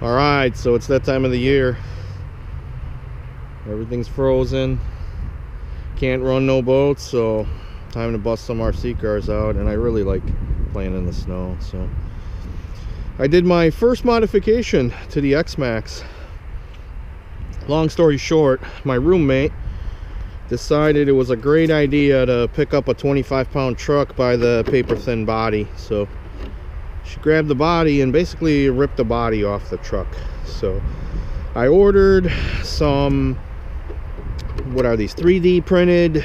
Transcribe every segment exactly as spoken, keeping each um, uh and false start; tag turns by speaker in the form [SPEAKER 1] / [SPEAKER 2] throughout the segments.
[SPEAKER 1] All right, so it's that time of the year. Everything's frozen. Can't run no boats, so time to bust some R C cars out. And I really like playing in the snow, so I did my first modification to the X-MAXX. Long story short, my roommate decided it was a great idea to pick up a twenty-five pound truck by the paper thin body. So she grabbed the body and basically ripped the body off the truck. So I ordered some, what are these, three D printed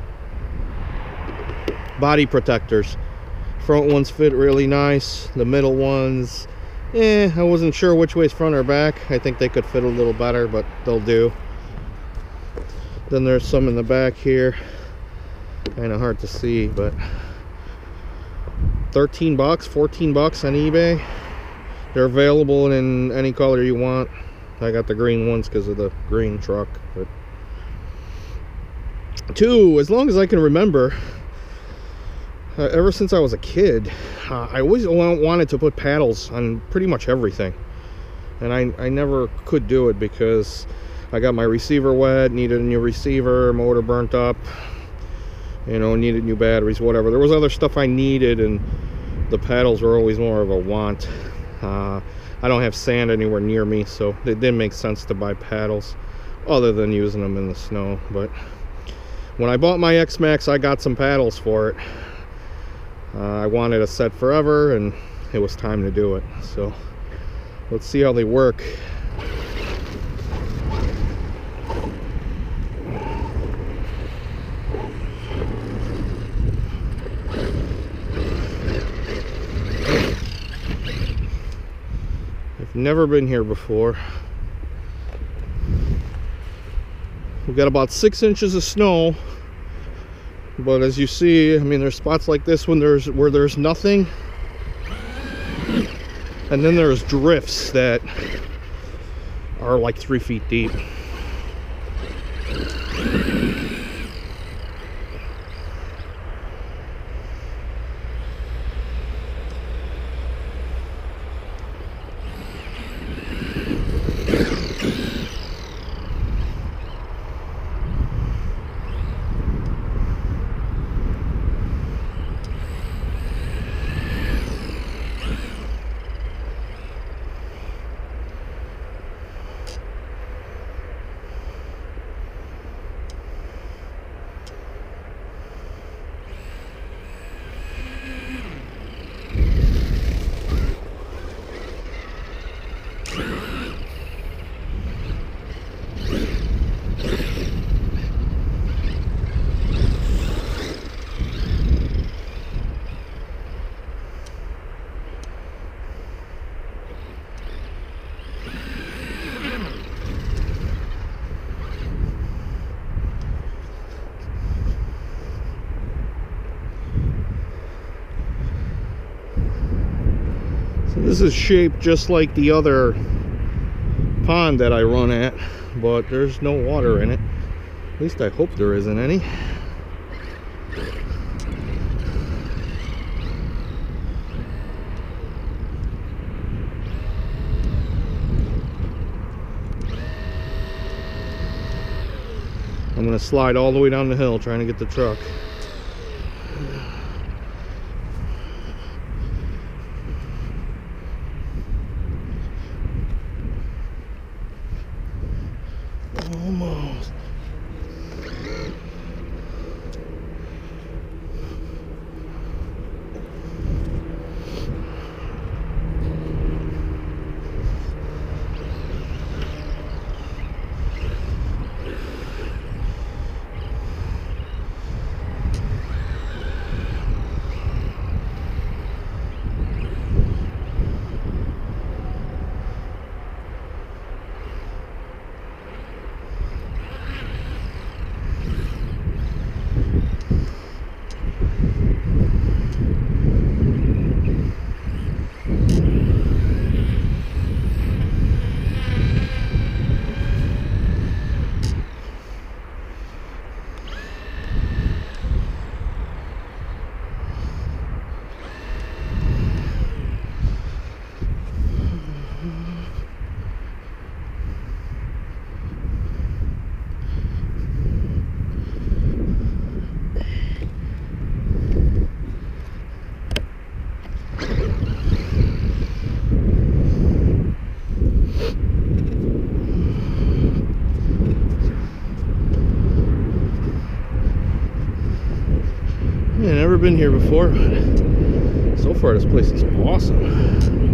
[SPEAKER 1] body protectors. Front ones fit really nice, the middle ones, eh, I wasn't sure which way's front or back. I think they could fit a little better, but they'll do. Then there's some in the back here, kind of hard to see, but thirteen bucks, fourteen bucks on eBay. They're available in any color you want. I got the green ones because of the green truck. But two, as long as I can remember, uh, ever since I was a kid, uh, I always wanted to put paddles on pretty much everything, and I, I never could do it because I got my receiver wet, needed a new receiver, motor burnt up, you know, needed new batteries, whatever. There was other stuff I needed, and the paddles were always more of a want. Uh, I don't have sand anywhere near me, so it didn't make sense to buy paddles other than using them in the snow. But when I bought my X-MAXX, I got some paddles for it. Uh, I wanted a set forever, and it was time to do it. So let's see how they work. I've never been here before. We've got about six inches of snow, but as you see, I mean, there's spots like this when there's where there's nothing, and then there's drifts that are like three feet deep. This is shaped just like the other pond that I run at, but there's no water in it. At least I hope there isn't any. I'm gonna slide all the way down the hill trying to get the truck. Almost. never been here before, but so far this place is awesome.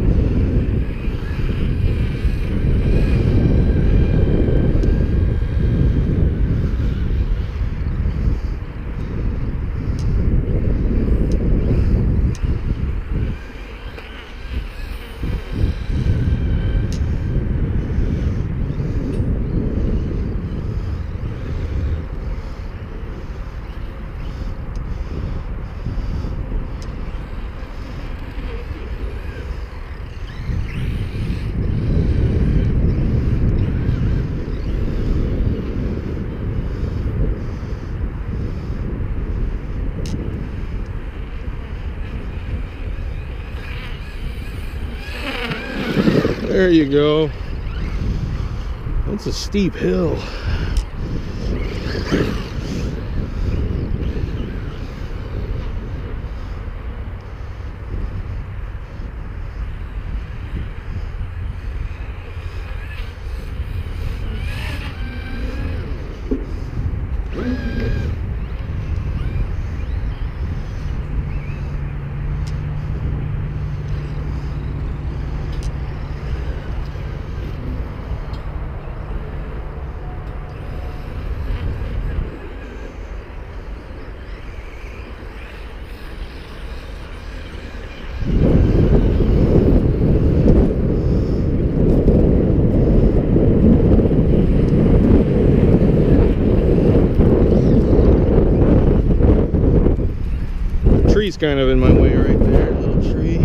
[SPEAKER 1] There you go. That's a steep hill. Tree's kind of in my way right there, little tree.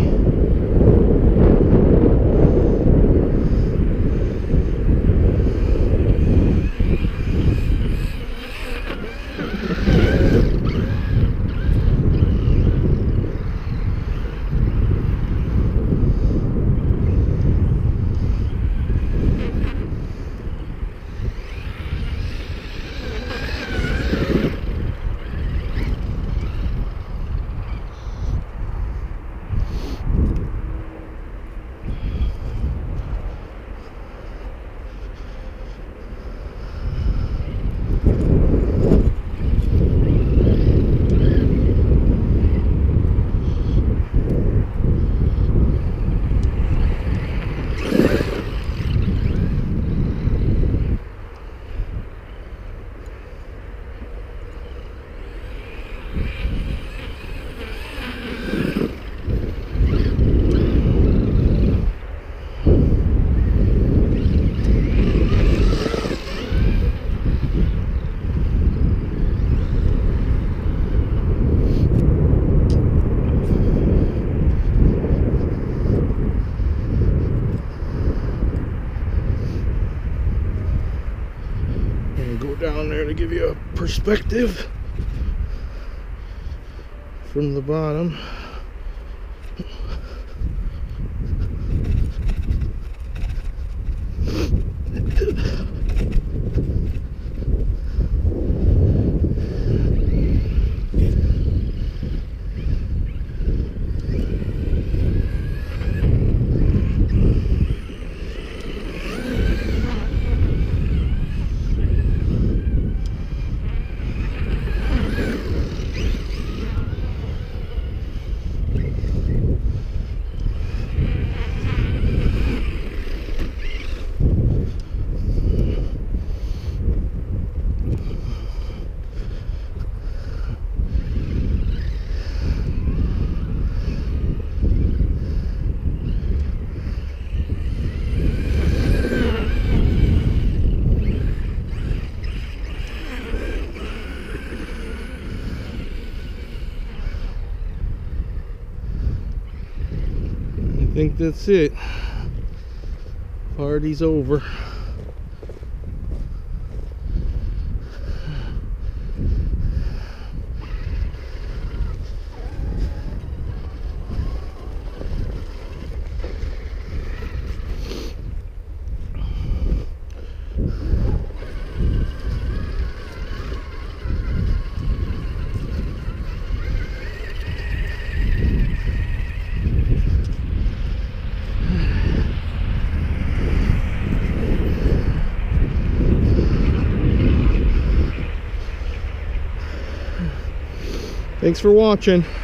[SPEAKER 1] Down there to give you a perspective from the bottom. I think that's it. Party's over. Thanks for watching.